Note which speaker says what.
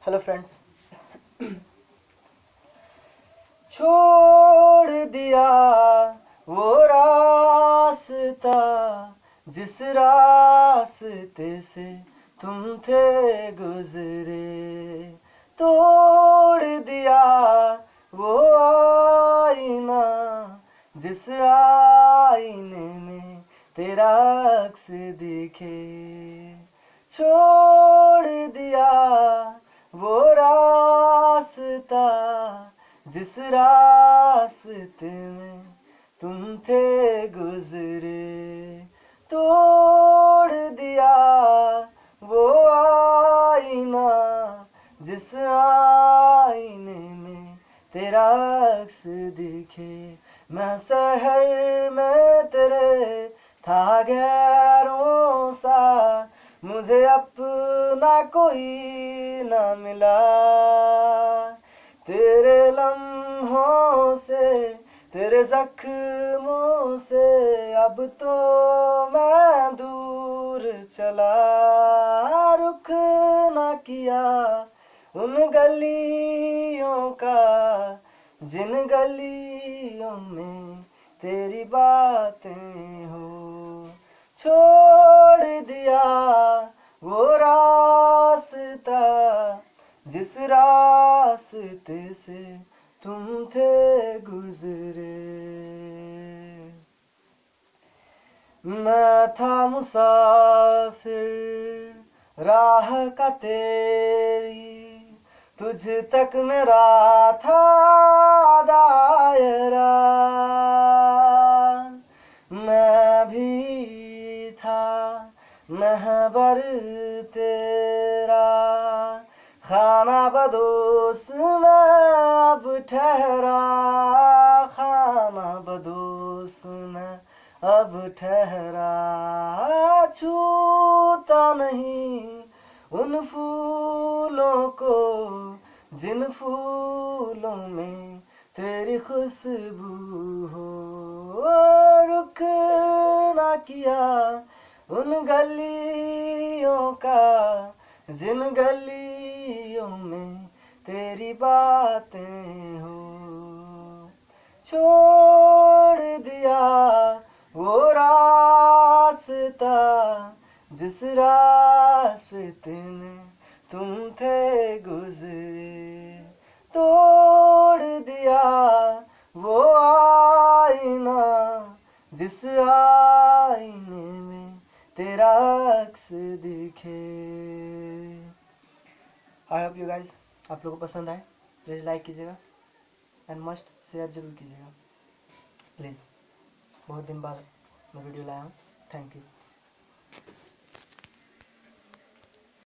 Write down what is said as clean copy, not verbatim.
Speaker 1: Hello friends. छोड़ दिया वो रास्ता जिस रास्ते से तुम थे गुजरे, तोड़ दिया वो आईना जिस आईने में तेरा अक्स दिखे, छोड़ दिया वो रास्ता जिस रास्ते में तुम थे गुजरे, तोड़ दिया वो आईना जिस आईने में तेरा अक्स दिखे। मैं शहर में तेरे था गैरों सा, मुझे अपना कोई ना मिला, तेरे लम्हों से तेरे जख्मों से अब तो मैं दूर चला, रुख ना किया उन गलियों का जिन गलियों में तेरी बातें हो, छोड़ दिया वो रास्ता जिस रास्ते से तुम थे गुजरे। मैं था मुसाफिर राह का तेरी, तुझ तक मेरा था दायरा, मैं भी था महबर तेरा, खाना बदोस मैं अब ठहरा, खाना बदोस मैं अब ठहरा, छूता नहीं उन फूलों को जिन फूलों में तेरी खुशबू हो, रुख ना किया उन गलियों का जिन गलियों में तेरी बातें हो, छोड़ दिया वो रास्ता जिस रास्ते में तुम थे गुजरे, तोड़ दिया वो आईना जिस आईने में तेरा अक्स दिखे। आई होप यू गाइज आप लोगों को पसंद आए, प्लीज़ लाइक कीजिएगा एंड मस्ट शेयर जरूर कीजिएगा प्लीज़। बहुत दिन बाद मैं वीडियो लाया हूँ। Thank you.